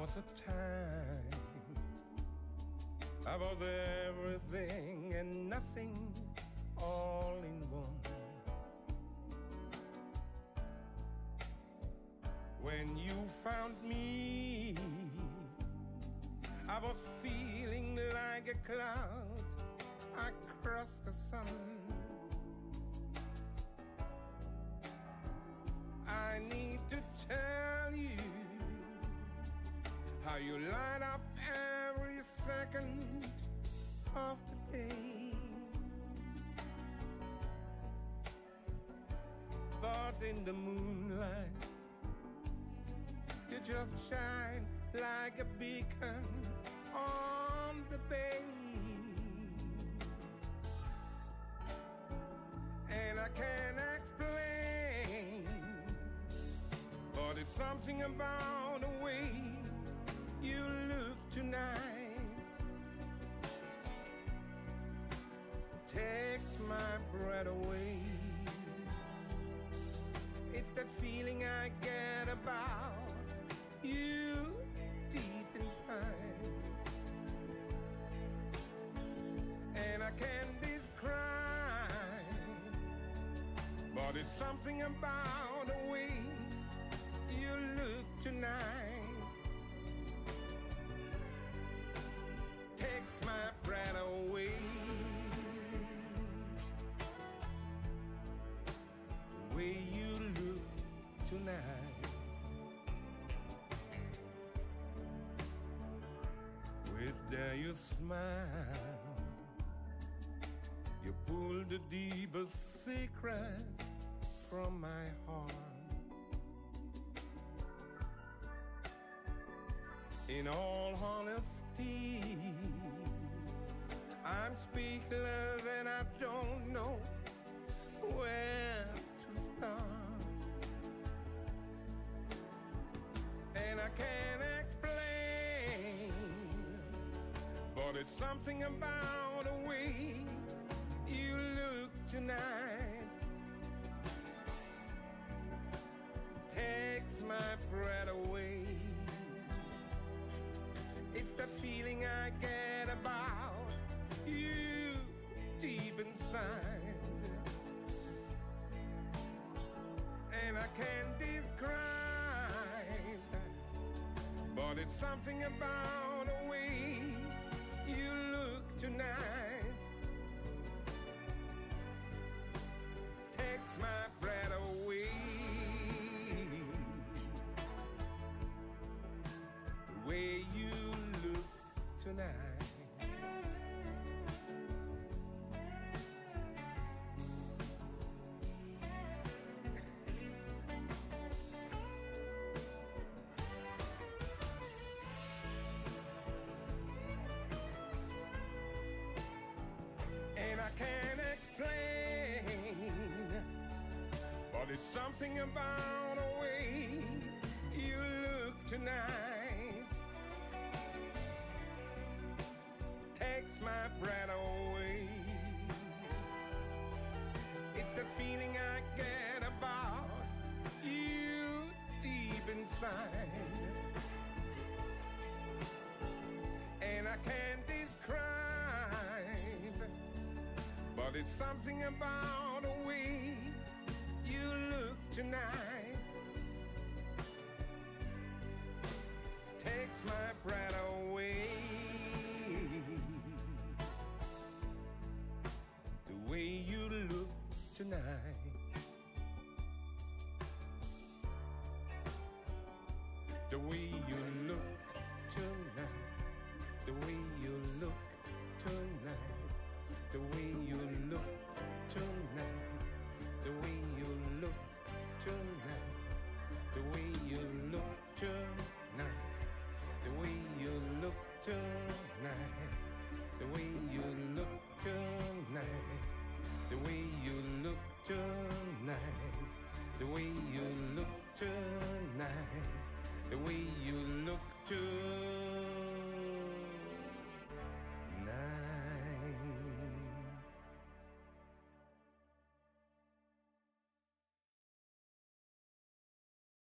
was a time I was everything and nothing all in one. When you found me, I was feeling like a cloud across the sun. I need to tell you how you light up every second of the day. But in the moonlight, you just shine like a beacon on the bay. And I can't explain, but it's something about the way you look tonight. Takes my breath away. It's that feeling I get about you deep inside, and I can't describe, but it's something about the way you look tonight. Takes my breath away. The way you look tonight. With there you smile, you pull the deepest secret from my heart. In all honesty, I'm speechless and I don't know where to start. And I can't explain, but it's something about the way you look tonight. Takes my breath away. It's that feeling I get about you deep inside, and I can't describe, but it's something about the way you look tonight. Takes my breath away. The way you look tonight. And I can't explain, but it's something about the way you look tonight. Takes my breath away. It's that feeling I get about you deep inside, and I can't describe, but it's something about the way you look tonight. Takes my breath away. The way you look tonight. The way you look tonight. The way you look tonight. The way